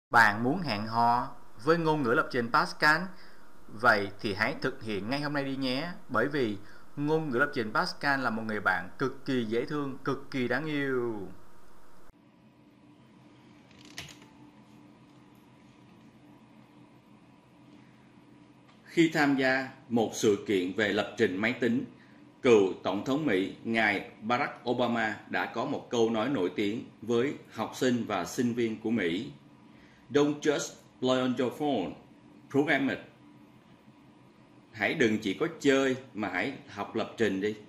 Bạn muốn hẹn hò với ngôn ngữ lập trình Pascal? Vậy thì hãy thực hiện ngay hôm nay đi nhé. Bởi vì ngôn ngữ lập trình Pascal là một người bạn cực kỳ dễ thương, cực kỳ đáng yêu. Khi tham gia một sự kiện về lập trình máy tính, cựu Tổng thống Mỹ ngài Barack Obama đã có một câu nói nổi tiếng với học sinh và sinh viên của Mỹ: "Don't just play on your phone, program it." Hãy đừng chỉ có chơi mà hãy học lập trình đi.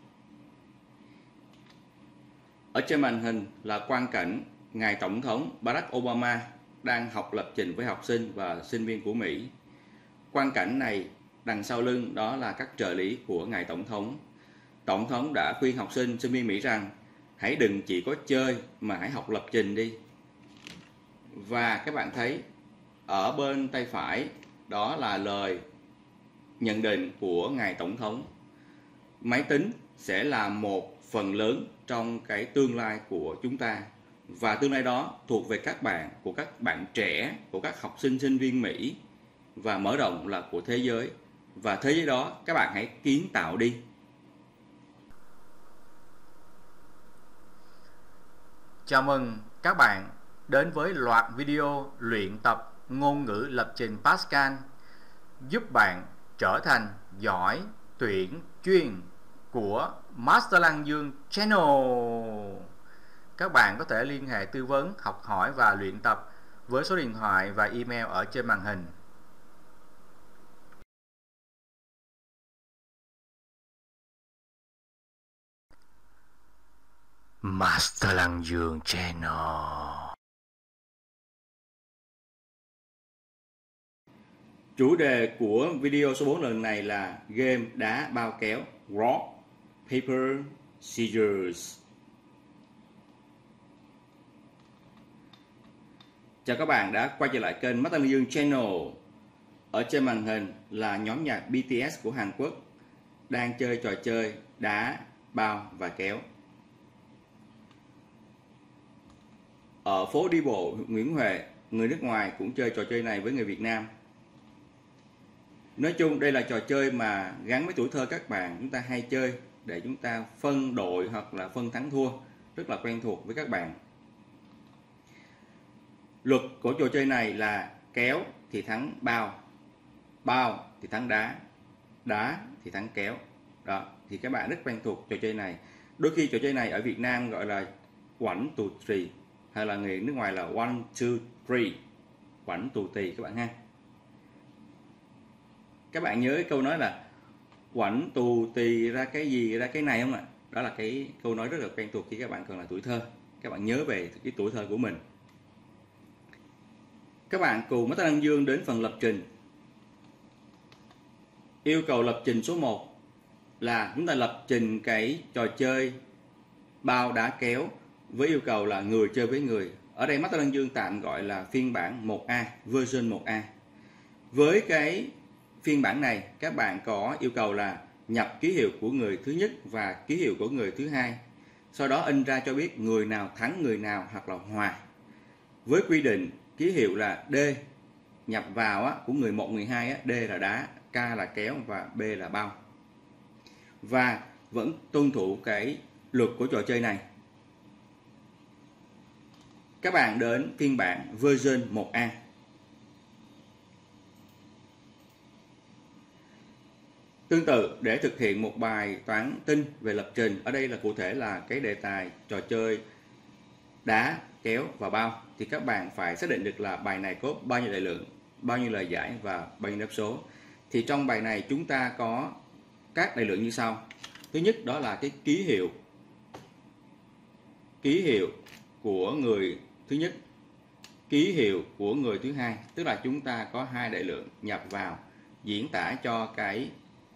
Ở trên màn hình là quang cảnh ngài Tổng thống Barack Obama đang học lập trình với học sinh và sinh viên của Mỹ. Quang cảnh này đằng sau lưng đó là các trợ lý của ngài Tổng thống. Tổng thống đã khuyên học sinh, sinh viên Mỹ rằng hãy đừng chỉ có chơi mà hãy học lập trình đi. Và các bạn thấy ở bên tay phải đó là lời nhận định của ngài Tổng thống. Máy tính sẽ là một phần lớn trong cái tương lai của chúng ta. Và tương lai đó thuộc về các bạn, của các bạn trẻ, của các học sinh, sinh viên Mỹ. Và mở rộng là của thế giới. Và thế giới đó các bạn hãy kiến tạo đi. Chào mừng các bạn đến với loạt video luyện tập ngôn ngữ lập trình Pascal giúp bạn trở thành giỏi tuyển chuyên của Master Lăng Dương Channel. Các bạn có thể liên hệ tư vấn, học hỏi và luyện tập với số điện thoại và email ở trên màn hình. Master Lăng Dương Channel. Chủ đề của video số 4 lần này là game đá bao kéo, Rock, Paper, Scissors. Chào các bạn đã quay trở lại kênh Master Lăng Dương Channel. Ở trên màn hình là nhóm nhạc BTS của Hàn Quốc đang chơi trò chơi đá, bao và kéo. Ở phố đi bộ Nguyễn Huệ, người nước ngoài cũng chơi trò chơi này với người Việt Nam. Nói chung đây là trò chơi mà gắn với tuổi thơ các bạn, chúng ta hay chơi để chúng ta phân đội hoặc là phân thắng thua, rất là quen thuộc với các bạn. Luật của trò chơi này là kéo thì thắng bao, bao thì thắng đá, đá thì thắng kéo. Đó, thì các bạn rất quen thuộc trò chơi này. Đôi khi trò chơi này ở Việt Nam gọi là quảnh tù trì, hay là người nước ngoài là one, two, three, quảnh tù tì các bạn ha. Các bạn nhớ câu nói là quảnh tù tì ra cái gì ra cái này không ạ? Đó là cái câu nói rất là quen thuộc khi các bạn còn là tuổi thơ. Các bạn nhớ về cái tuổi thơ của mình. Các bạn cùng Master Lăng Dương đến phần lập trình. Yêu cầu lập trình số 1 là chúng ta lập trình cái trò chơi bao đá kéo với yêu cầu là người chơi với người. Ở đây Master Lăng Dương tạm gọi là phiên bản 1A, version 1A. Với cái phiên bản này các bạn có yêu cầu là nhập ký hiệu của người thứ nhất và ký hiệu của người thứ hai. Sau đó in ra cho biết người nào thắng người nào hoặc là hòa. Với quy định ký hiệu là D nhập vào của người 1, người 2, D là đá, K là kéo và B là bao. Và vẫn tuân thủ cái luật của trò chơi này. Các bạn đến phiên bản version 1A. Tương tự, để thực hiện một bài toán tinh về lập trình, ở đây là cụ thể là cái đề tài trò chơi đá, kéo và bao, thì các bạn phải xác định được là bài này có bao nhiêu đại lượng, bao nhiêu lời giải và bao nhiêu đáp số. Thì trong bài này chúng ta có các đại lượng như sau. Thứ nhất đó là cái ký hiệu của người thứ nhất, ký hiệu của người thứ hai, tức là chúng ta có hai đại lượng nhập vào diễn tả cho cái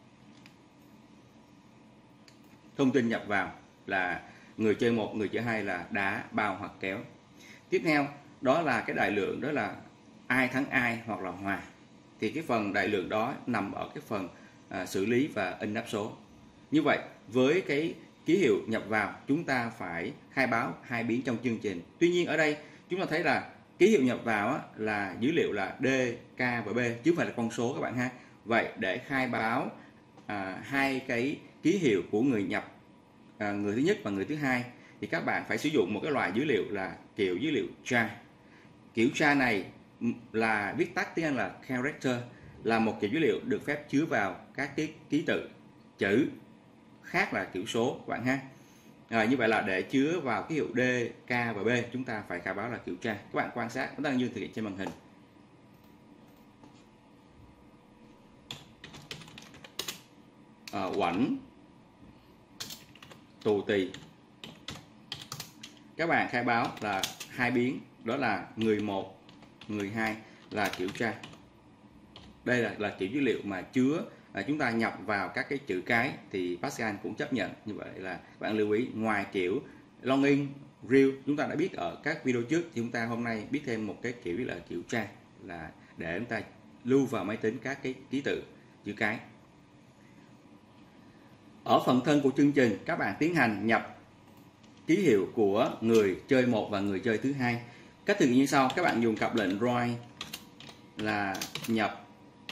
thông tin nhập vào là người chơi 1, người chơi 2 là đá, bao hoặc kéo. Tiếp theo đó là cái đại lượng, đó là ai thắng ai hoặc là hòa. Thì cái phần đại lượng đó nằm ở cái phần xử lý và in đáp số. Như vậy với cái ký hiệu nhập vào chúng ta phải khai báo hai biến trong chương trình. Tuy nhiên ở đây chúng ta thấy là ký hiệu nhập vào á, là dữ liệu là D, K và B chứ không phải là con số các bạn ha. Vậy để khai báo hai cái ký hiệu của người nhập, người thứ nhất và người thứ hai, thì các bạn phải sử dụng một cái loại dữ liệu là kiểu dữ liệu char. Kiểu char này là viết tắt tiếng Anh là character, là một kiểu dữ liệu được phép chứa vào các cái ký tự chữ, khác là kiểu số các bạn ha. Như vậy là để chứa vào ký hiệu D, K và B, chúng ta phải khai báo là kiểu char. Các bạn quan sát, chúng ta đang thực hiện trên màn hình. Oảnh tù tì, các bạn khai báo là hai biến, đó là người 1, người 2 là kiểu char. Đây là kiểu dữ liệu mà chứa, chúng ta nhập vào các cái chữ cái thì Pascal cũng chấp nhận. Như vậy là bạn lưu ý, ngoài kiểu login, real chúng ta đã biết ở các video trước, thì chúng ta hôm nay biết thêm một cái kiểu là kiểu char, là để chúng ta lưu vào máy tính các cái ký tự chữ cái. Ở phần thân của chương trình, các bạn tiến hành nhập ký hiệu của người chơi 1 và người chơi thứ hai. Cách thực hiện như sau: các bạn dùng cặp lệnh write là nhập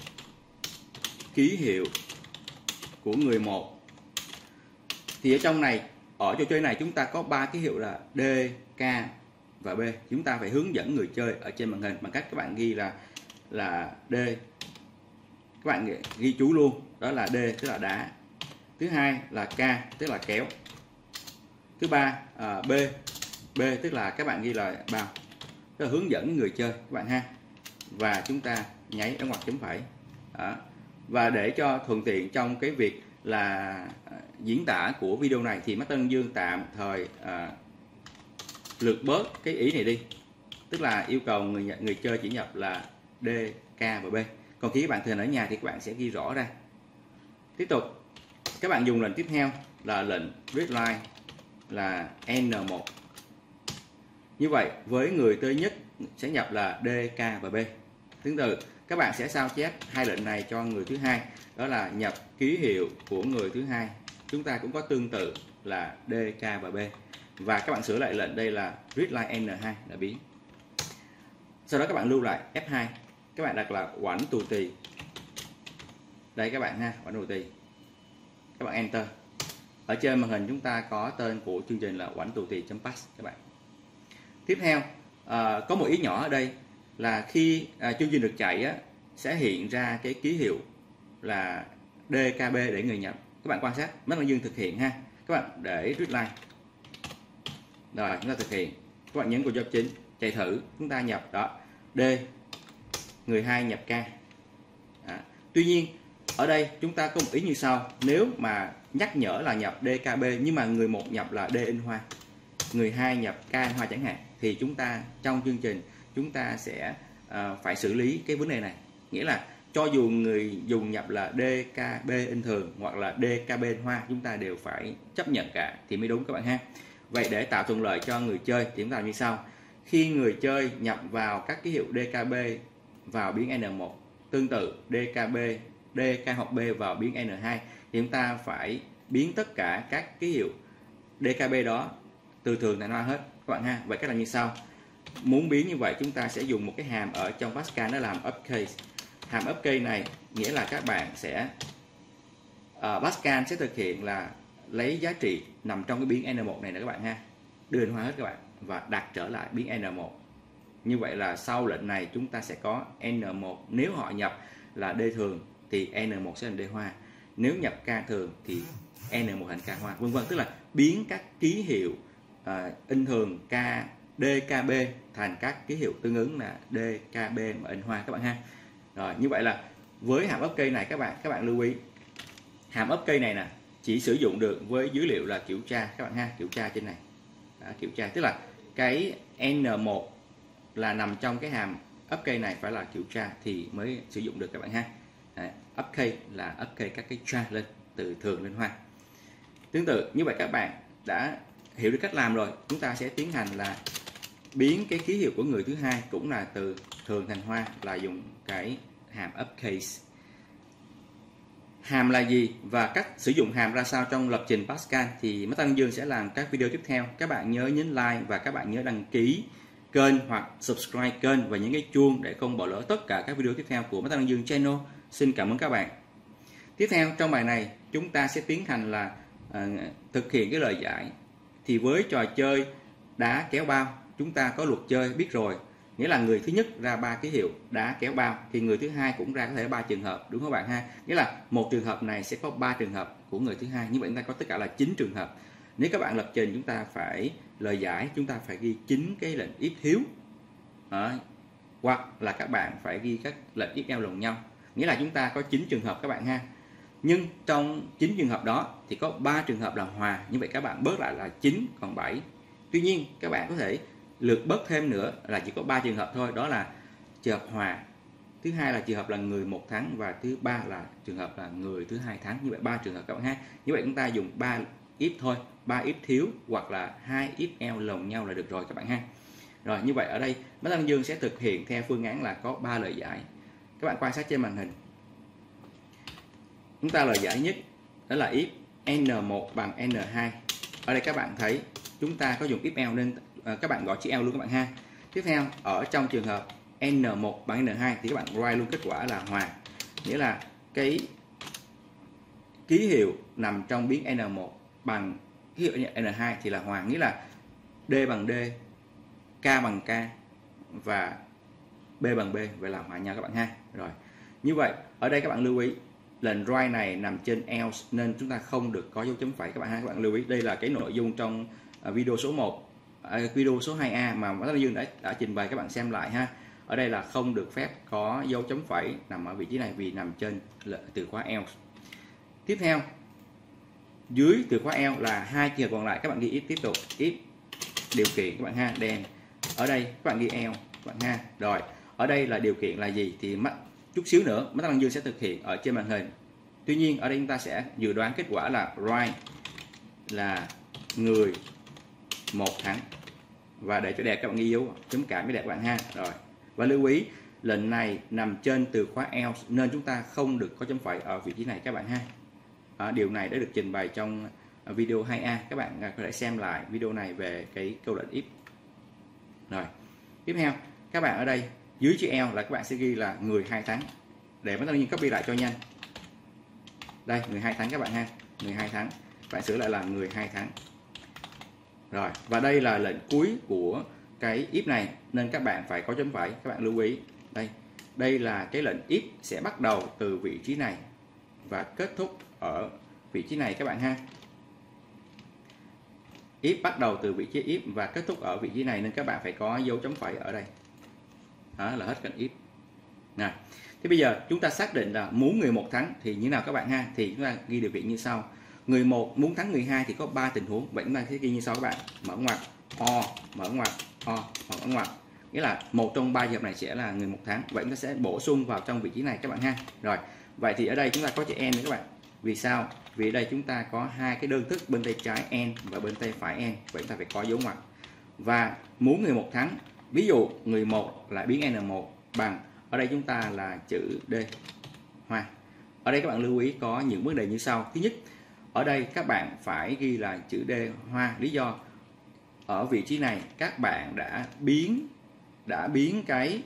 ký hiệu của người 1. Thì ở trong này, ở trò chơi này chúng ta có 3 ký hiệu là D, K và B. Chúng ta phải hướng dẫn người chơi ở trên màn hình bằng cách các bạn ghi là D. Các bạn ghi chú luôn, đó là D tức là đá. Thứ hai là K tức là kéo. Thứ ba B tức là các bạn ghi là bao, tức là hướng dẫn người chơi các bạn ha. Và chúng ta nháy ở ngoặc chấm phẩy. Và để cho thuận tiện trong cái việc là diễn tả của video này thì Master Dương tạm thời lược bớt cái ý này đi, tức là yêu cầu người chơi chỉ nhập là D, K và B. Còn khi các bạn thực hành ở nhà thì các bạn sẽ ghi rõ ra. Tiếp tục, các bạn dùng lệnh tiếp theo là lệnh readline là N1. Như vậy với người tới nhất sẽ nhập là D, K và B. Tương tự, các bạn sẽ sao chép hai lệnh này cho người thứ hai, đó là nhập ký hiệu của người thứ hai. Chúng ta cũng có tương tự là D, K và B. Và các bạn sửa lại lệnh đây là readline N2 là biến. Sau đó các bạn lưu lại F2. Các bạn đặt là oảnh tù tì. Đây các bạn ha, oảnh tù tì. Các bạn enter. Ở trên màn hình chúng ta có tên của chương trình là oảnh tù tì.pass các bạn. Tiếp theo, có một ý nhỏ ở đây là khi chương trình được chạy sẽ hiện ra cái ký hiệu là DKB để người nhập. Các bạn quan sát, Master Dương thực hiện ha. Các bạn để readline. Rồi chúng ta thực hiện. Các bạn nhấn vào job chính, chạy thử, chúng ta nhập đó D, người 2 nhập K. Tuy nhiên ở đây chúng ta có một ý như sau: nếu mà nhắc nhở là nhập DKB nhưng mà người 1 nhập là D in hoa, người 2 nhập K in hoa chẳng hạn, thì chúng ta trong chương trình chúng ta sẽ phải xử lý cái vấn đề này. Nghĩa là cho dù người dùng nhập là DKB in thường hoặc là DKB in hoa, chúng ta đều phải chấp nhận cả thì mới đúng các bạn ha. Vậy để tạo thuận lợi cho người chơi thì chúng ta làm như sau: khi người chơi nhập vào các ký hiệu DKB vào biến N1, tương tự DKB, DK hoặc B vào biến N2, thì chúng ta phải biến tất cả các ký hiệu DKB đó từ thường thành hoa hết các bạn ha. Vậy cách làm như sau: muốn biến như vậy chúng ta sẽ dùng một cái hàm ở trong Pascal, nó làm upcase. Hàm upcase này nghĩa là các bạn sẽ Pascal sẽ thực hiện là lấy giá trị nằm trong cái biến N1 này nè các bạn ha, đưa lên hoa hết các bạn và đặt trở lại biến N1. Như vậy là sau lệnh này chúng ta sẽ có N1, nếu họ nhập là D thường thì N1 sẽ thành D hoa, nếu nhập K thường thì N1 thành K hoa, vân vân. Tức là biến các ký hiệu in thường K, DKB thành các ký hiệu tương ứng là DKB mà in hoa các bạn ha. Rồi, như vậy là với hàm upcase này các bạn lưu ý, hàm upcase này nè chỉ sử dụng được với dữ liệu là kiểu tra các bạn ha, kiểu tra trên này. Đó, kiểu tra tức là cái N1 là nằm trong cái hàm upcase này phải là kiểu tra thì mới sử dụng được các bạn ha. Đấy, upcase là upcase các cái tra lên từ thường lên hoa. Tương tự như vậy các bạn đã hiểu được cách làm rồi, chúng ta sẽ tiến hành là biến cái ký hiệu của người thứ hai cũng là từ thường thành hoa là dùng cái hàm upcase. Hàm là gì và cách sử dụng hàm ra sao trong lập trình Pascal thì Master Dương sẽ làm các video tiếp theo. Các bạn nhớ nhấn like và các bạn nhớ đăng ký kênh hoặc subscribe kênh và những cái chuông để không bỏ lỡ tất cả các video tiếp theo của Master Đăng Dương Channel. Xin cảm ơn các bạn. Tiếp theo trong bài này chúng ta sẽ tiến hành là thực hiện cái lời giải. Thì với trò chơi đá kéo bao chúng ta có luật chơi biết rồi, nghĩa là người thứ nhất ra 3 ký hiệu đá kéo bao thì người thứ hai cũng ra có thể 3 trường hợp, đúng không bạn ha? Nghĩa là một trường hợp này sẽ có 3 trường hợp của người thứ hai, như vậy chúng ta có tất cả là 9 trường hợp. Nếu các bạn lập trình chúng ta phải lời giải, chúng ta phải ghi 9 cái lệnh if thiếu. Hoặc là các bạn phải ghi các lệnh if else lồng nhau, nghĩa là chúng ta có 9 trường hợp các bạn ha. Nhưng trong 9 trường hợp đó thì có 3 trường hợp là hòa, như vậy các bạn bớt lại là 9 còn 7. Tuy nhiên các bạn có thể lược bớt thêm nữa là chỉ có 3 trường hợp thôi, đó là trường hợp hòa, thứ hai là trường hợp là người một thắng và thứ ba là trường hợp là người thứ hai thắng. Như vậy 3 trường hợp các bạn ha. Như vậy chúng ta dùng 3 if thôi, 3 if thiếu hoặc là 2 if else lồng nhau là được rồi các bạn ha. Rồi như vậy ở đây Master Đăng Dương sẽ thực hiện theo phương án là có 3 lời giải. Các bạn quan sát trên màn hình. Chúng ta lời giải nhất đó là if n1 bằng n2. Ở đây các bạn thấy chúng ta có dùng if else nên các bạn gọi chữ else luôn các bạn ha. Tiếp theo ở trong trường hợp n1 bằng n2 thì các bạn write luôn kết quả là hòa, nghĩa là cái ký hiệu nằm trong biến n1 bằng ký hiệu n2 thì là hòa, nghĩa là d bằng d, k bằng k và b bằng b, vậy là hòa nhau các bạn ha. Rồi như vậy ở đây các bạn lưu ý lệnh write này nằm trên else nên chúng ta không được có dấu chấm phẩy các bạn ha. Các bạn lưu ý đây là cái nội dung trong video số 1, video số 2A mà Master Đăng Dương đã trình bày, các bạn xem lại ha. Ở đây là không được phép có dấu chấm phẩy nằm ở vị trí này vì nằm trên từ khóa else. Tiếp theo dưới từ khóa else là 2 trường hợp còn lại, các bạn ghi if tiếp tục, if điều kiện các bạn ha, đen. Ở đây các bạn ghi else các bạn ha. Rồi ở đây là điều kiện là gì thì chút xíu nữa Master Đăng Dương sẽ thực hiện ở trên màn hình. Tuy nhiên ở đây chúng ta sẽ dự đoán kết quả là right là người một thắng, và để cho đẹp các bạn ghi dấu chấm cảm với đẹp các bạn ha. Rồi và lưu ý lệnh này nằm trên từ khóa else nên chúng ta không được có chấm phẩy ở vị trí này các bạn ha. Điều này đã được trình bày trong video 2A, các bạn có thể xem lại video này về cái câu lệnh if. Rồi tiếp theo các bạn ở đây dưới chữ else là các bạn sẽ ghi là người hai thắng, để Master Đăng Dương copy lại cho nhanh. Đây người hai thắng các bạn ha, người hai thắng, bạn sửa lại là người hai thắng. Rồi và đây là lệnh cuối của cái if này nên các bạn phải có chấm phẩy, các bạn lưu ý đây là cái lệnh if sẽ bắt đầu từ vị trí này và kết thúc ở vị trí này các bạn ha. If bắt đầu từ vị trí if và kết thúc ở vị trí này nên các bạn phải có dấu chấm phẩy ở đây. Đó là hết cạnh if. Này, thế bây giờ chúng ta xác định là muốn người một thắng thì như nào các bạn ha, thì chúng ta ghi điều kiện như sau. Người một muốn thắng người hai thì có 3 tình huống, vậy chúng ta sẽ ghi như sau các bạn. Mở ngoặc o, mở ngoặc o, mở ngoặc. Nghĩa là một trong 3 trường hợp này sẽ là người một thắng. Vậy chúng ta sẽ bổ sung vào trong vị trí này các bạn ha. Rồi, vậy thì ở đây chúng ta có chữ n nữa các bạn. Vì sao? Vì ở đây chúng ta có hai cái đơn thức, bên tay trái n và bên tay phải n, vậy chúng ta phải có dấu ngoặc. Và muốn người một thắng, ví dụ người một là biến n1 bằng, ở đây chúng ta là chữ d hoa. Ở đây các bạn lưu ý có những vấn đề như sau. Thứ nhất, ở đây các bạn phải ghi là chữ d hoa, lý do ở vị trí này các bạn đã biến cái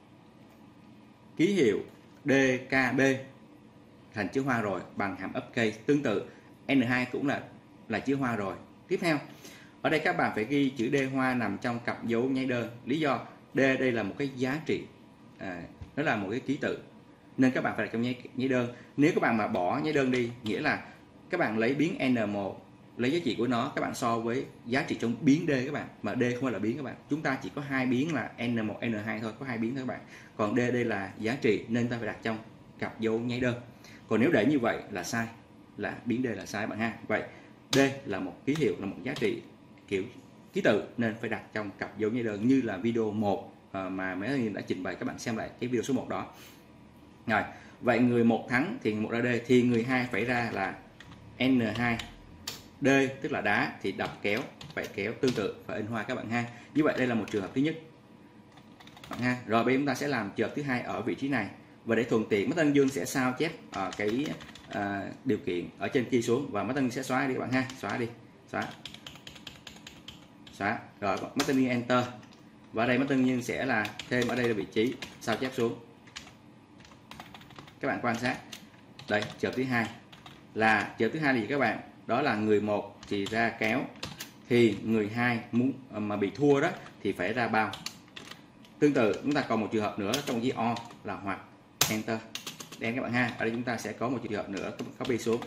ký hiệu DKB thành chữ hoa rồi bằng hàm uppercase. Tương tự N2 cũng là chữ hoa rồi. Tiếp theo ở đây các bạn phải ghi chữ D hoa nằm trong cặp dấu nháy đơn, lý do D đây là một cái giá trị, nó là một cái ký tự nên các bạn phải đặt trong nháy đơn. Nếu các bạn mà bỏ nháy đơn đi, nghĩa là các bạn lấy biến N1, lấy giá trị của nó các bạn so với giá trị trong biến D các bạn, mà D không phải là biến các bạn, chúng ta chỉ có hai biến là N1, N2 thôi, có hai biến thôi các bạn. Còn D đây là giá trị nên ta phải đặt trong cặp dấu nháy đơn. Còn nếu để như vậy là sai, là biến D là sai các bạn ha. Vậy D là một ký hiệu, là một giá trị kiểu ký tự nên phải đặt trong cặp dấu nháy đơn như là video 1 mà mấy anh đã trình bày, các bạn xem lại cái video số 1 đó. Rồi, vậy người một thắng thì một ra D, thì người hai phải ra là N2. D tức là đá thì đập kéo, phải kéo tương tự và in hoa các bạn ha. Như vậy đây là một trường hợp thứ nhất bạn ha. Rồi bây giờ chúng ta sẽ làm trường hợp thứ hai ở vị trí này, và để thuận tiện Master Đăng Dương sẽ sao chép cái điều kiện ở trên kia xuống, và Master Đăng Dương sẽ xóa đi các bạn ha, xóa đi, xóa. Rồi Master Đăng Dương enter Và ở đây tất nhiên sẽ là thêm ở đây là vị trí sao chép xuống. Các bạn quan sát. Đây, trường hợp thứ hai là gì các bạn? Đó là người 1 thì ra kéo, thì người 2 muốn mà bị thua đó thì phải ra bao. Tương tự chúng ta còn một trường hợp nữa trong chữ O là hoặc. Enter. Đen các bạn ha. Ở đây chúng ta sẽ có một trường hợp nữa, copy xuống.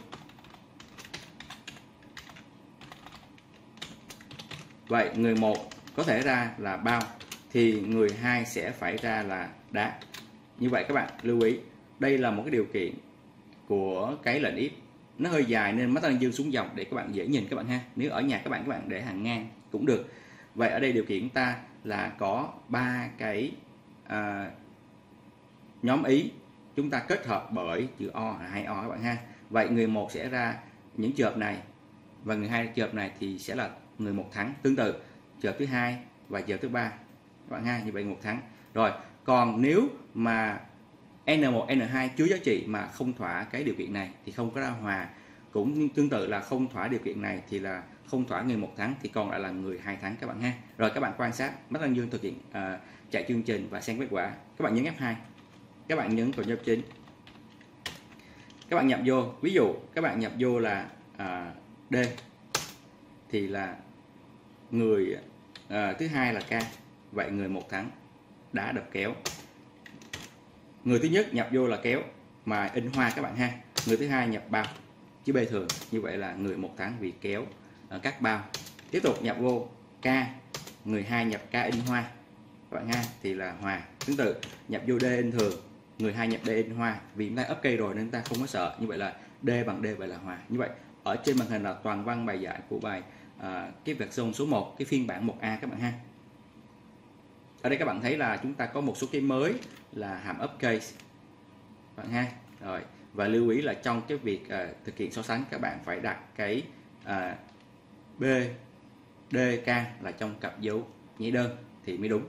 Vậy người 1 có thể ra là bao, thì người 2 sẽ phải ra là đá. Như vậy các bạn lưu ý, đây là một cái điều kiện của cái lệnh if. Nó hơi dài nên mắt đang dương xuống dòng để các bạn dễ nhìn các bạn ha. Nếu ở nhà các bạn để hàng ngang cũng được. Vậy ở đây điều kiện ta là có 3 cái nhóm ý chúng ta kết hợp bởi chữ O là 2O các bạn ha. Vậy người 1 sẽ ra những trường hợp này và người 2 trường hợp này thì sẽ là người 1 thắng. Tương tự trường hợp thứ 2 và trường hợp thứ 3 các bạn ha, như vậy 1 thắng. Rồi, còn nếu mà N1, N2 chứa giá trị mà không thỏa cái điều kiện này thì không có ra hòa. Cũng tương tự là không thỏa điều kiện này thì là không thỏa người 1 thắng, thì còn lại là người 2 thắng các bạn ha. Rồi các bạn quan sát Mắt Đăng Dương thực hiện chạy chương trình và xem kết quả. Các bạn nhấn F2, các bạn nhấn Ctrl F9, các bạn nhập vô. Ví dụ các bạn nhập vô là D thì là người thứ 2 là K, vậy người 1 thắng, đá đập kéo. Người thứ nhất nhập vô là kéo mà in hoa các bạn ha. Người thứ 2 nhập bao chữ B thường, như vậy là người 1 thắng vì kéo cắt bao. Tiếp tục nhập vô K, người 2 nhập K in hoa các bạn ha, thì là hòa. Tương tự nhập vô D in thường, người 2 nhập D in hoa, vì chúng ta up cây rồi nên chúng ta không có sợ. Như vậy là D bằng D, vậy là hòa. Như vậy ở trên màn hình là toàn văn bài giải của bài cái version số 1, cái phiên bản 1A các bạn ha. Ở đây các bạn thấy là chúng ta có một số cái mới là hàm upcase các bạn ha. Rồi, và lưu ý là trong cái việc thực hiện so sánh các bạn phải đặt cái B, D, K là trong cặp dấu nhảy đơn thì mới đúng.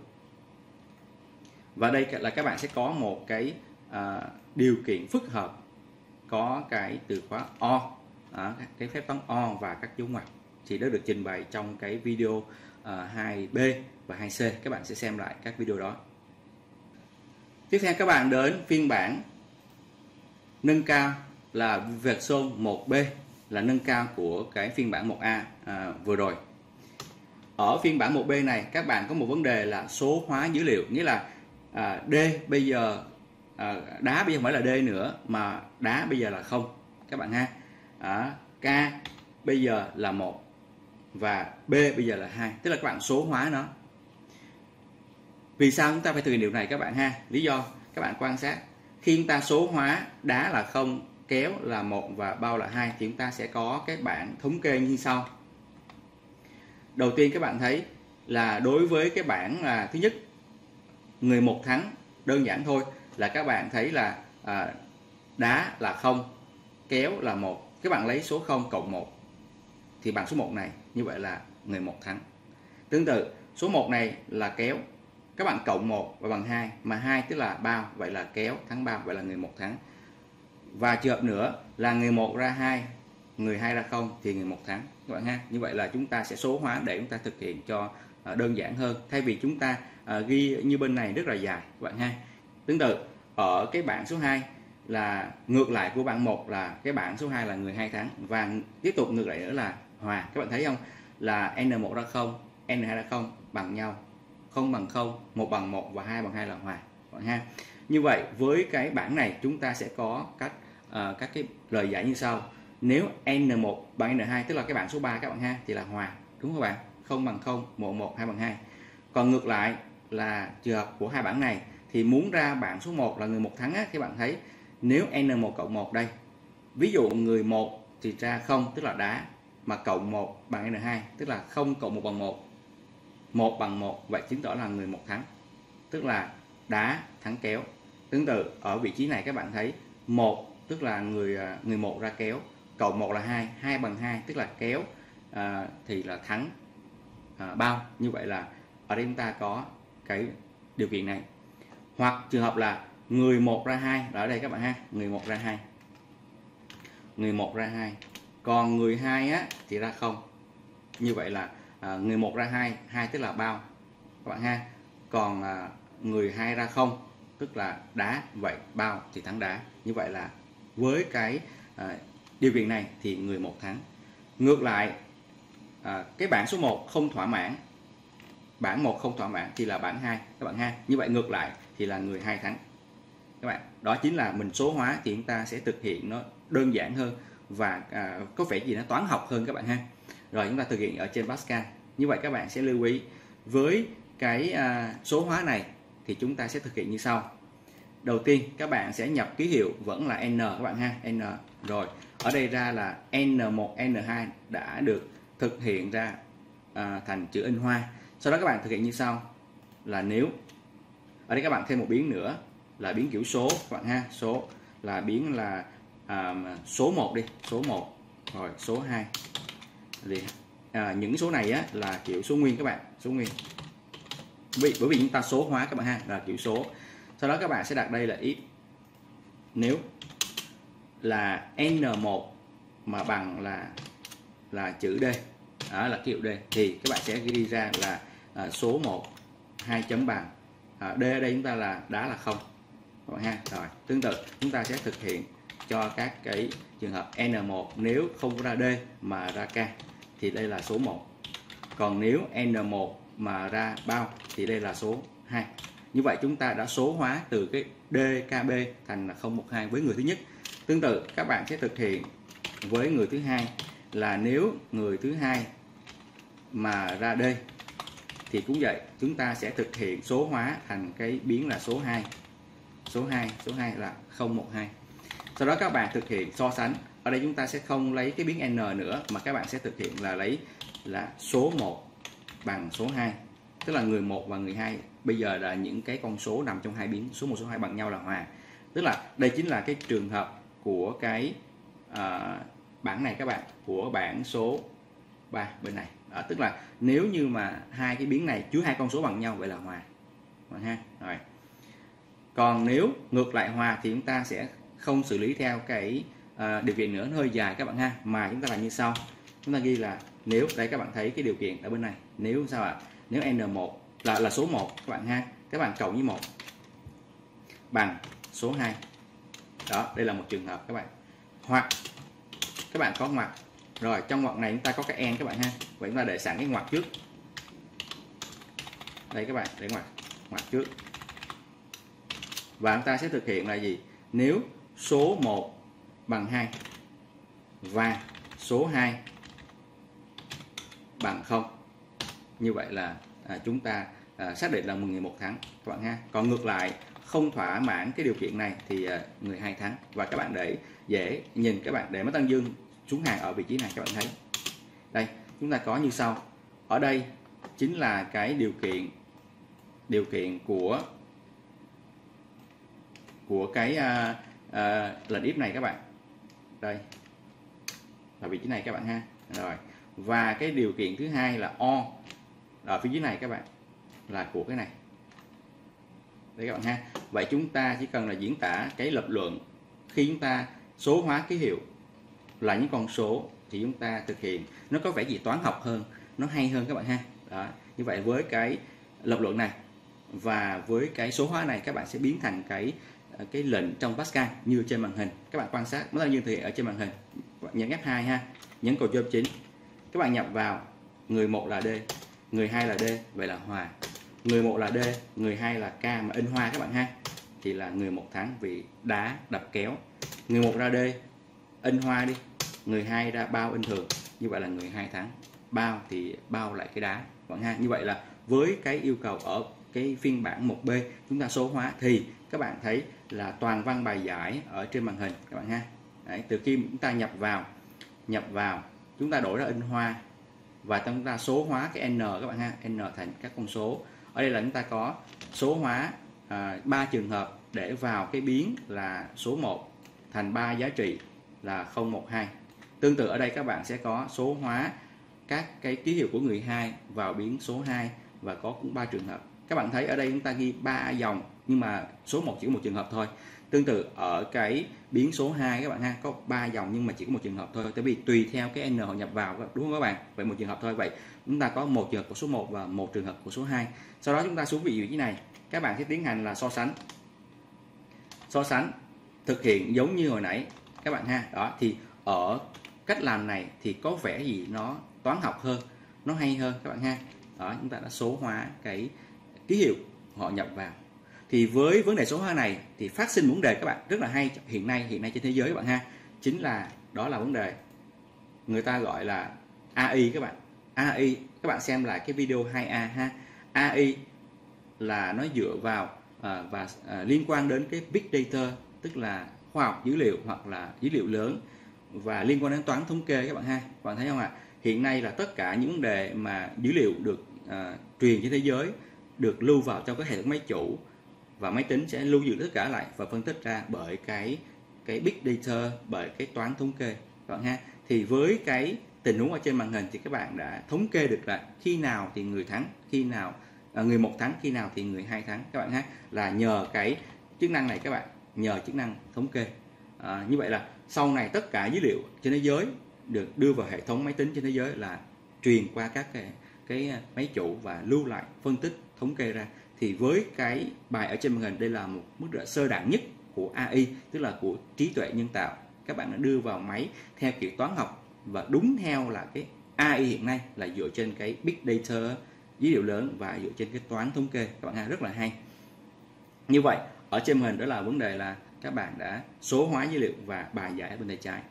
Và đây là các bạn sẽ có một cái điều kiện phức hợp, có cái từ khóa O, cái phép toán O và các dấu ngoặc thì đã được trình bày trong cái video 2B và 2C. Các bạn sẽ xem lại các video đó. Tiếp theo các bạn đến phiên bản nâng cao là version 1B, là nâng cao của cái phiên bản 1A vừa rồi. Ở phiên bản 1B này các bạn có một vấn đề là số hóa dữ liệu, nghĩa là D bây giờ đá bây giờ không phải là D nữa mà đá bây giờ là 0 các bạn ha. K bây giờ là 1 và B bây giờ là 2, tức là các bạn số hóa nó. Vì sao chúng ta phải thực hiện điều này các bạn ha? Lý do các bạn quan sát, khi chúng ta số hóa đá là 0, kéo là 1 và bao là 2 thì chúng ta sẽ có cái bảng thống kê như sau. Đầu tiên các bạn thấy là đối với cái bảng thứ nhất, người 1 thắng, đơn giản thôi, là các bạn thấy là đá là 0, kéo là 1. Các bạn lấy số 0 cộng 1 thì bằng số 1 này, như vậy là người 1 thắng. Tương tự số 1 này là kéo, các bạn cộng 1 và bằng 2, mà 2 tức là bao, vậy là kéo thắng bao, vậy là người 1 thắng. Và trường hợp nữa là người 1 ra 2, người 2 ra 0 thì người 1 thắng các bạn ha. Như vậy là chúng ta sẽ số hóa để chúng ta thực hiện cho đơn giản hơn, thay vì chúng ta ghi như bên này rất là dài các bạn ha. Tương tự ở cái bảng số 2 là ngược lại của bảng 1, là cái bảng số 2 là người 2 thắng, và tiếp tục ngược lại nữa là hòa. Các bạn thấy không, là N1 ra 0, N2 ra 0 bằng nhau, 0 bằng 0, 1 bằng 1 và 2 bằng 2 là hòa các bạn ha. Như vậy với cái bảng này chúng ta sẽ có các cái lời giải như sau. Nếu N1 bằng N2 tức là cái bảng số 3 các bạn ha, thì là hòa, đúng không các bạn? 0 bằng 0, 1 1, 2 bằng 2. Còn ngược lại là trường hợp của hai bảng này thì muốn ra bảng số 1 là người 1 thắng á, các bạn thấy nếu N1 cộng 1 đây, ví dụ người 1 thì ra 0 tức là đá, mà cộng 1 bằng N2 tức là 0 cộng 1 bằng 1, 1 bằng 1, vậy chứng tỏ là người 1 thắng, tức là đá thắng kéo. Tương tự ở vị trí này các bạn thấy 1 tức là người 1 ra kéo, cộng 1 là 2, 2 bằng 2 tức là kéo thì là thắng bao. Như vậy là ở đây chúng ta có cái điều kiện này. Hoặc trường hợp là người 1 ra 2, ở đây các bạn ha, người 1 ra 2, người 1 ra 2, còn người 2 á thì ra 0. Như vậy là người 1 ra 2, 2 tức là bao các bạn ha. còn người 2 ra 0 tức là đá, vậy bao thì thắng đá. Như vậy là với cái điều kiện này thì người 1 thắng. Ngược lại cái bảng số 1 không thỏa mãn, bảng 1 không thỏa mãn thì là bảng 2 các bạn ha. Như vậy ngược lại thì là người 2 thắng các bạn. Đó chính là mình số hóa thì chúng ta sẽ thực hiện nó đơn giản hơn và có vẻ gì nó toán học hơn các bạn ha. Rồi chúng ta thực hiện ở trên Pascal. Như vậy các bạn sẽ lưu ý với cái số hóa này thì chúng ta sẽ thực hiện như sau. Đầu tiên các bạn sẽ nhập ký hiệu vẫn là n các bạn ha, n. Rồi ở đây ra là n1 n2 đã được thực hiện ra thành chữ in hoa. Sau đó các bạn thực hiện như sau là nếu ở đây các bạn thêm một biến nữa là biến kiểu số các bạn ha, số là biến là số 1 đi, số 1 rồi số 2 thì những số này á, là kiểu số nguyên các bạn, số nguyên bởi vì chúng ta số hóa các bạn ha, là kiểu số. Sau đó các bạn sẽ đặt đây là if nếu là n1 mà bằng là chữ D, đó là ký hiệu D thì các bạn sẽ ghi ra là số 1 2 chấm bằng D ở đây chúng ta là đá là 0 các bạn ha. Rồi tương tự chúng ta sẽ thực hiện cho các cái trường hợp n1 nếu không có ra D mà ra K thì đây là số 1. Còn nếu n1 mà ra bao thì đây là số 2. Như vậy chúng ta đã số hóa từ cái DKB thành là 012 với người thứ nhất. Tương tự các bạn sẽ thực hiện với người thứ hai là nếu người thứ hai mà ra D thì cũng vậy, chúng ta sẽ thực hiện số hóa thành cái biến là số 2. Số 2 là 012. Sau đó các bạn thực hiện so sánh. Ở đây chúng ta sẽ không lấy cái biến n nữa mà các bạn sẽ thực hiện là lấy là số 1 bằng số 2. Tức là người 1 và người 2 bây giờ là những cái con số nằm trong hai biến số 1 số 2 bằng nhau là hòa. Tức là đây chính là cái trường hợp của cái bảng này các bạn, của bảng số 3 bên này. Đó, tức là nếu như mà hai cái biến này chứa hai con số bằng nhau vậy là hòa ha. Rồi. Còn nếu ngược lại hòa thì chúng ta sẽ không xử lý theo cái điều kiện nữa, nó hơi dài các bạn ha, mà chúng ta làm như sau. Chúng ta ghi là nếu đây các bạn thấy cái điều kiện ở bên này, nếu sao ạ? Nếu n1 là số 1 các bạn ha, các bạn cộng với 1 bằng số 2. Đó, đây là một trường hợp các bạn. Hoặc các bạn có ngoặc. Rồi trong ngoặc này chúng ta có cái en các bạn ha. Vậy chúng ta để sẵn cái ngoặc trước. Đây các bạn, để ngoặc trước. Và chúng ta sẽ thực hiện là gì? Nếu số 1 bằng 2 và số 2 bằng 0. Như vậy là chúng ta xác định là người 1 thắng các bạn ha. Còn ngược lại không thỏa mãn cái điều kiện này thì người 2 thắng. Và các bạn để dễ nhìn, các bạn để máy tăng dương xuống hàng ở vị trí này các bạn thấy. Đây, chúng ta có như sau. Ở đây chính là cái điều kiện của cái lệnh if này các bạn. Đây là vị trí này các bạn ha. Rồi. Và cái điều kiện thứ hai là o ở phía dưới này các bạn, là của cái này. Đấy các bạn ha. Vậy chúng ta chỉ cần là diễn tả cái lập luận khi chúng ta số hóa ký hiệu là những con số thì chúng ta thực hiện nó có vẻ gì toán học hơn, nó hay hơn các bạn ha. Đó. Như vậy với cái lập luận này và với cái số hóa này các bạn sẽ biến thành cái lệnh trong Pascal như trên màn hình. Các bạn quan sát nó như thực hiện ở trên màn hình. Nhấn F2 ha, nhấn cột chôm chính. Các bạn nhập vào người 1 là D, người 2 là D, vậy là hòa. Người 1 là D, người 2 là K mà in hoa các bạn ha. Thì là người 1 thắng vì đá đập kéo. Người 1 ra D, in hoa đi. Người 2 ra bao in thường. Như vậy là người 2 thắng. Bao thì bao lại cái đá các bạn ha. Như vậy là với cái yêu cầu ở cái phiên bản 1B chúng ta số hóa thì các bạn thấy là toàn văn bài giải ở trên màn hình các bạn ha. Đấy, từ khi chúng ta nhập vào chúng ta đổi ra in hoa và chúng ta số hóa cái n các bạn ha, n thành các con số. Ở đây là chúng ta có số hóa 3 trường hợp để vào cái biến là số 1 thành 3 giá trị là 012. Tương tự ở đây các bạn sẽ có số hóa các cái ký hiệu của người 2 vào biến số 2 và có cũng 3 trường hợp. Các bạn thấy ở đây chúng ta ghi 3 dòng nhưng mà số 1 chỉ có một trường hợp thôi. Tương tự ở cái biến số 2 các bạn ha, có 3 dòng nhưng mà chỉ có một trường hợp thôi, tại vì tùy theo cái n họ nhập vào, đúng không các bạn? Vậy một trường hợp thôi. Vậy chúng ta có một trường hợp của số 1 và một trường hợp của số 2. Sau đó chúng ta xuống ví dụ như này, các bạn sẽ tiến hành là so sánh thực hiện giống như hồi nãy các bạn ha. Đó, thì ở cách làm này thì có vẻ gì nó toán học hơn, nó hay hơn các bạn ha. Đó, chúng ta đã số hóa cái ký hiệu họ nhập vào. Thì với vấn đề số hóa này thì phát sinh vấn đề các bạn rất là hay hiện nay trên thế giới các bạn ha, chính là đó là vấn đề người ta gọi là AI các bạn. AI, các bạn xem lại cái video 2A ha. AI là nó dựa vào và liên quan đến cái big data, tức là khoa học dữ liệu hoặc là dữ liệu lớn, và liên quan đến toán thống kê các bạn ha. Các bạn thấy không ạ? Hiện nay là tất cả những vấn đề mà dữ liệu được truyền trên thế giới được lưu vào trong cái hệ thống máy chủ, và máy tính sẽ lưu giữ tất cả lại và phân tích ra bởi cái big data, bởi cái toán thống kê các bạn ha. Thì với cái tình huống ở trên màn hình thì các bạn đã thống kê được là khi nào thì người thắng, khi nào người một thắng, khi nào thì người hai thắng các bạn ha, là nhờ cái chức năng này các bạn, nhờ chức năng thống kê. Như vậy là sau này tất cả dữ liệu trên thế giới được đưa vào hệ thống máy tính trên thế giới là truyền qua các cái máy chủ và lưu lại, phân tích, thống kê ra. Thì với cái bài ở trên màn hình, đây là một mức độ sơ đẳng nhất của AI, tức là của trí tuệ nhân tạo. Các bạn đã đưa vào máy theo kiểu toán học và đúng theo là cái AI hiện nay là dựa trên cái big data, dữ liệu lớn, và dựa trên cái toán thống kê các bạn ha, rất là hay. Như vậy ở trên màn hình đó là vấn đề là các bạn đã số hóa dữ liệu và bài giải ở bên tay trái.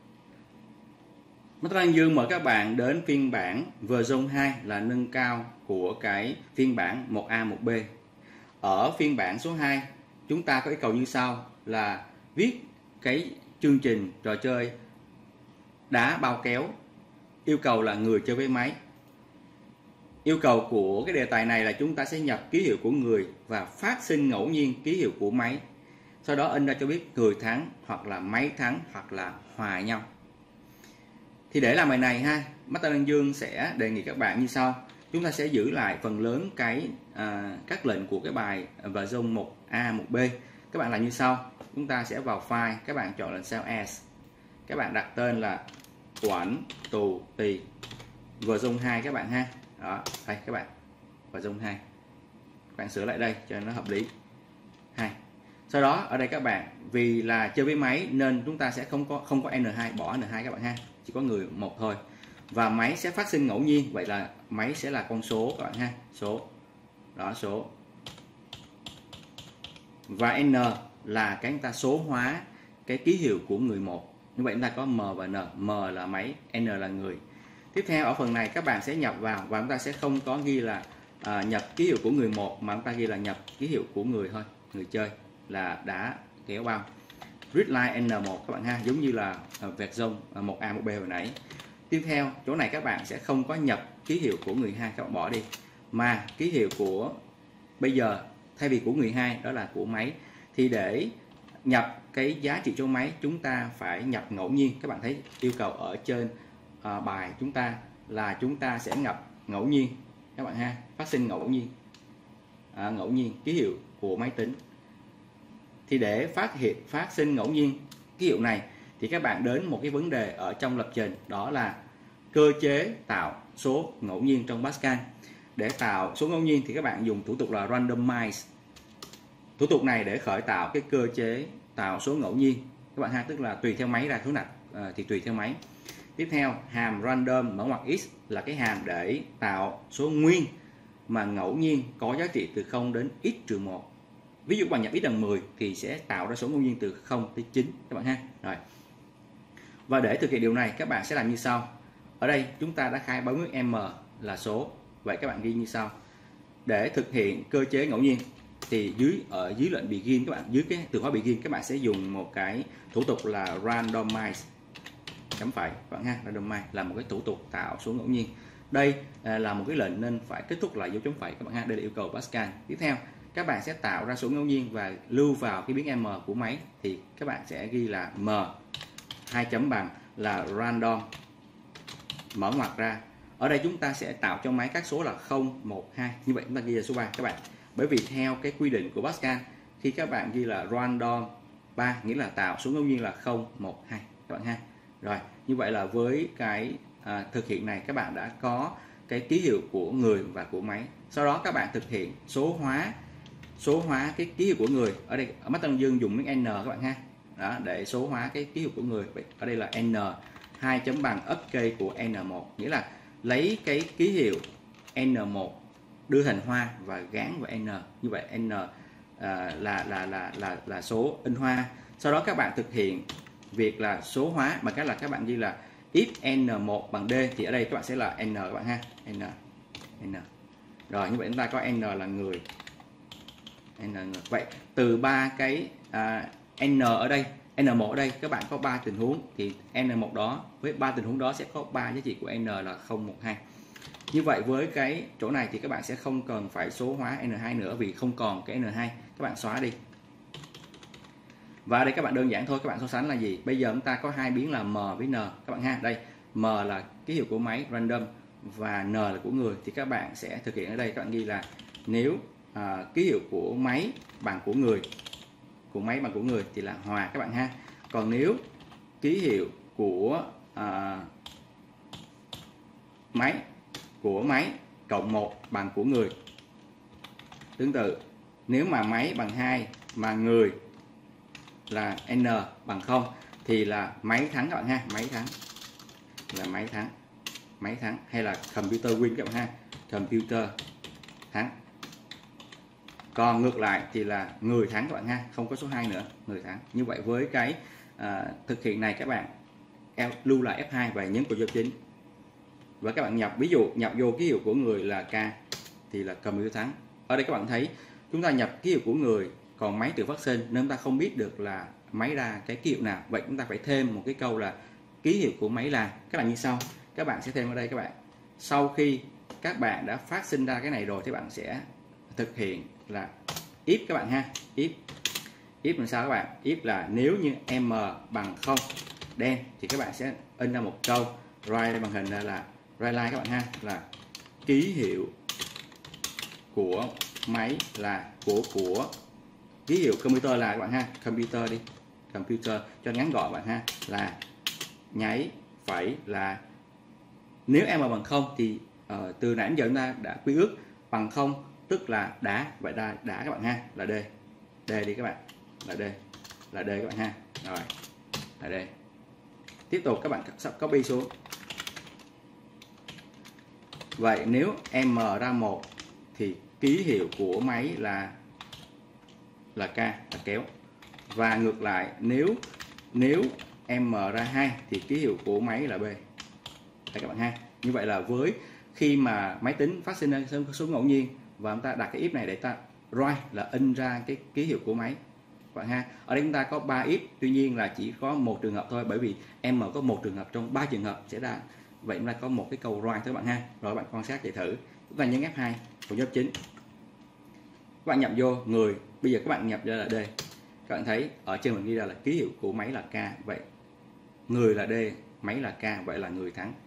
Mắt Lan Dương mời các bạn đến phiên bản version 2 là nâng cao của cái phiên bản 1A 1B. Ở phiên bản số 2 chúng ta có yêu cầu như sau là viết cái chương trình trò chơi đá bao kéo, yêu cầu là người chơi với máy. Yêu cầu của cái đề tài này là chúng ta sẽ nhập ký hiệu của người và phát sinh ngẫu nhiên ký hiệu của máy. Sau đó in ra cho biết người thắng hoặc là máy thắng hoặc là hòa nhau. Thì để làm bài này ha, Master Lan Dương sẽ đề nghị các bạn như sau. Chúng ta sẽ giữ lại phần lớn các lệnh của cái bài version 1A 1B. Các bạn làm như sau. Chúng ta sẽ vào file, các bạn chọn lệnh Save As. Các bạn đặt tên là quản tù tì version 2 các bạn ha. Đó, đây các bạn, version 2. Các bạn sửa lại đây cho nó hợp lý. 2. Sau đó ở đây các bạn, vì là chơi với máy nên chúng ta sẽ không có N2, bỏ N2 các bạn ha, chỉ có người một thôi. Và máy sẽ phát sinh ngẫu nhiên, vậy là máy sẽ là con số các bạn ha, số. Đó, số. Và N là cái chúng ta số hóa cái ký hiệu của người một. Như vậy chúng ta có M và N, M là máy, N là người. Tiếp theo ở phần này các bạn sẽ nhập vào và chúng ta sẽ không có ghi là nhập ký hiệu của người một, mà chúng ta ghi là nhập ký hiệu của người thôi, người chơi là đá kéo bao. Readline N1 các bạn ha, giống như là version 1A 1B hồi nãy. Tiếp theo chỗ này các bạn sẽ không có nhập ký hiệu của người hai, các bạn bỏ đi, mà ký hiệu của bây giờ thay vì của người hai đó là của máy. Thì để nhập cái giá trị cho máy chúng ta phải nhập ngẫu nhiên. Các bạn thấy yêu cầu ở trên bài chúng ta là chúng ta sẽ nhập ngẫu nhiên các bạn ha, phát sinh ngẫu nhiên ký hiệu của máy tính. Thì để phát sinh ngẫu nhiên ký hiệu này thì các bạn đến một cái vấn đề ở trong lập trình, đó là cơ chế tạo số ngẫu nhiên trong Pascal. Để tạo số ngẫu nhiên thì các bạn dùng thủ tục là randomize. Thủ tục này để khởi tạo cái cơ chế tạo số ngẫu nhiên các bạn ha, tức là tùy theo máy ra số nào thì tùy theo máy. Tiếp theo hàm random mở ngoặc x là cái hàm để tạo số nguyên mà ngẫu nhiên có giá trị từ 0 đến x-1. Ví dụ bạn nhập x bằng 10 thì sẽ tạo ra số ngẫu nhiên từ 0 tới 9 các bạn ha. Rồi. Và để thực hiện điều này các bạn sẽ làm như sau. Ở đây chúng ta đã khai báo nguyên m là số. Vậy các bạn ghi như sau. Để thực hiện cơ chế ngẫu nhiên thì ở dưới lệnh begin các bạn, dưới cái từ khóa begin các bạn sẽ dùng một cái thủ tục là randomize chấm phẩy các bạn ha. Randomize là một cái thủ tục tạo số ngẫu nhiên. Đây là một cái lệnh nên phải kết thúc lại dấu chấm phẩy các bạn ha. Đây là yêu cầu Pascal. Tiếp theo các bạn sẽ tạo ra số ngẫu nhiên và lưu vào cái biến m của máy, thì các bạn sẽ ghi là m hai chấm bằng là random mở ngoặc ra. Ở đây chúng ta sẽ tạo cho máy các số là 0, 1, 2. Như vậy chúng ta ghi là số 3 các bạn. Bởi vì theo cái quy định của Pascal, khi các bạn ghi là random 3 nghĩa là tạo số ngẫu nhiên là 0, 1, 2 các bạn ha. Rồi, như vậy là với cái thực hiện này các bạn đã có cái ký hiệu của người và của máy. Sau đó các bạn thực hiện số hóa cái ký hiệu của người. Ở đây ở Mắt Tân Dương dùng miếng N các bạn ha. Đó, để số hóa cái ký hiệu của người. Ở đây là N 2 chấm bằng uppercase của N1, nghĩa là lấy cái ký hiệu N1 đưa thành hoa và gán vào N. Như vậy N là số in hoa. Sau đó các bạn thực hiện việc là số hóa bằng cách là các bạn ghi là if N1 bằng D, thì ở đây các bạn sẽ là N các bạn ha. N. Rồi, như vậy chúng ta có N là người. Vậy từ ba cái N ở đây, N1 ở đây các bạn có 3 tình huống, thì N1 đó với 3 tình huống đó sẽ có 3 giá trị của N là 0, 1, 2. Như vậy với cái chỗ này thì các bạn sẽ không cần phải số hóa N2 nữa vì không còn cái N2, các bạn xóa đi. Và đây các bạn đơn giản thôi, các bạn so sánh là gì? Bây giờ chúng ta có hai biến là M với N các bạn ha. Đây, M là ký hiệu của máy random và N là của người, thì các bạn sẽ thực hiện ở đây các bạn ghi là nếu ký hiệu của máy bằng của người, thì là hòa các bạn ha. Còn nếu ký hiệu của máy cộng 1 bằng của người, tương tự nếu mà máy bằng 2 mà người là N bằng 0 thì là máy thắng các bạn ha. Máy thắng hay là computer win các bạn ha. Computer thắng. Còn ngược lại thì là người thắng các bạn ha, không có số 2 nữa, người thắng. Như vậy với cái thực hiện này các bạn lưu lại F2 và nhấn vào dấu chính. Và các bạn nhập, ví dụ nhập vô ký hiệu của người là K thì là computer thắng. Ở đây các bạn thấy chúng ta nhập ký hiệu của người, còn máy tự phát sinh nên chúng ta không biết được là máy ra cái ký hiệu nào. Vậy chúng ta phải thêm một cái câu là ký hiệu của máy là, các bạn như sau. Các bạn sẽ thêm ở đây các bạn. Sau khi các bạn đã phát sinh ra cái này rồi thì bạn sẽ thực hiện là if các bạn ha. If làm sao các bạn? If là nếu như M bằng 0 đen thì các bạn sẽ in ra một câu write bằng hình ra là write line các bạn ha, là ký hiệu của máy là của ký hiệu computer là các bạn ha, computer cho ngắn gọn bạn ha, là nháy phẩy là nếu M bằng 0 thì từ nãy đến giờ chúng ta đã quy ước bằng 0 tức là đá, vậy đá các bạn ha, là D. D đi các bạn, là D các bạn ha. Rồi, là D. Tiếp tục các bạn sắp copy xuống. Vậy nếu M ra 1 thì ký hiệu của máy là K, là kéo. Và ngược lại nếu M ra 2 thì ký hiệu của máy là B. Đây các bạn ha. Như vậy là với khi mà máy tính phát sinh ra số ngẫu nhiên và chúng ta đặt cái if này để ta write là in ra cái ký hiệu của máy các bạn ha. Ở đây chúng ta có 3 if, tuy nhiên là chỉ có một trường hợp thôi, bởi vì M có một trường hợp trong 3 trường hợp sẽ ra. Vậy chúng ta có một cái câu write các bạn ha. Rồi các bạn quan sát chạy thử. Chúng ta nhấn F2 của dấu chính. Các bạn nhập vô người, bây giờ các bạn nhập ra là D. Các bạn thấy ở trên mình ghi ra là ký hiệu của máy là K, vậy người là D, máy là K, vậy là người thắng.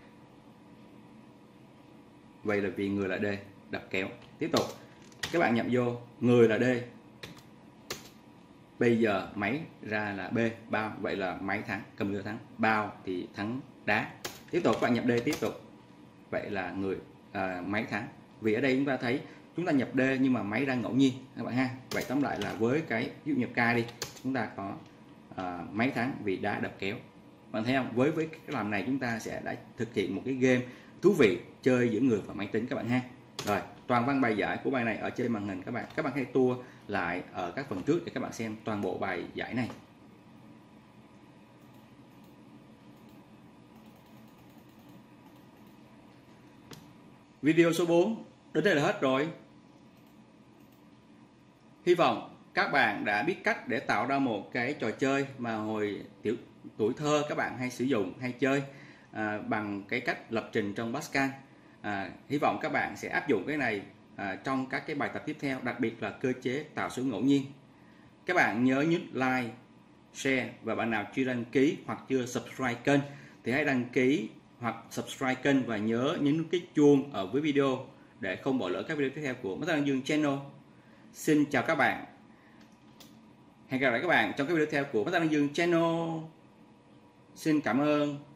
Vậy là vì người là D, đập kéo. Tiếp tục các bạn nhập vô người là D, bây giờ máy ra là B, bao, vậy là máy thắng, computer thắng. Bao thì thắng đá. Tiếp tục các bạn nhập D tiếp tục, vậy là máy thắng. Vì ở đây chúng ta thấy chúng ta nhập D nhưng mà máy đang ngẫu nhiên các bạn ha. Vậy tóm lại là với cái ví dụ nhập K đi, chúng ta có máy thắng vì đá đập kéo. Bạn thấy không? Với cái làm này chúng ta sẽ đã thực hiện một cái game thú vị chơi giữa người và máy tính các bạn ha. Rồi, toàn văn bài giải của bài này ở trên màn hình các bạn. Các bạn hãy tua lại ở các phần trước để các bạn xem toàn bộ bài giải này. Video số 4 đến đây là hết rồi. Hy vọng các bạn đã biết cách để tạo ra một cái trò chơi mà hồi tuổi thơ các bạn hay sử dụng, hay chơi bằng cái cách lập trình trong Pascal. Hy vọng các bạn sẽ áp dụng cái này trong các cái bài tập tiếp theo, đặc biệt là cơ chế tạo số ngẫu nhiên. Các bạn nhớ nhấn like, share, và bạn nào chưa đăng ký hoặc chưa subscribe kênh thì hãy đăng ký hoặc subscribe kênh và nhớ nhấn cái chuông ở với video để không bỏ lỡ các video tiếp theo của Mắt Tân Dương Channel. Xin chào các bạn. Hẹn gặp lại các bạn trong các video tiếp theo của Phát Thanh Dương Channel. Xin cảm ơn.